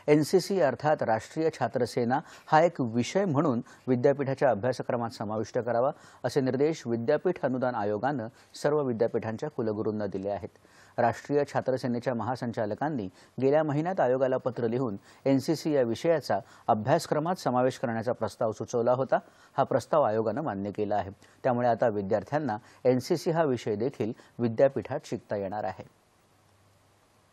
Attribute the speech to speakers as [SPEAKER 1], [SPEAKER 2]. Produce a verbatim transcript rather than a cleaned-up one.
[SPEAKER 1] NCC अर्थात राष्ट्रीय छात्र सेना हा एक विषय म्हणून विद्यापीठाच्या अभ्यासक्रमात समाविष्ट करावा असे निर्देश विद्यापीठ अनुदान आयोगाने सर्व विद्यापीठांच्या कुलगुरूंना दिले आहेत। राष्ट्रीय छात्र सेनेच्या महासंचालकांनी गेल्या महिन्यात आयोगाला पत्र लिहून एनसीसी या विषयाचा अभ्यासक्रमात समावेश करण्याचा प्रस्ताव सुचवला होता। हा प्रस्ताव आयोगाने मान्य केला आहे। त्यामुळे आता विद्यार्थ्यांना एनसीसी हा विषय देखील विद्यापीठात शिकता येणार आहे।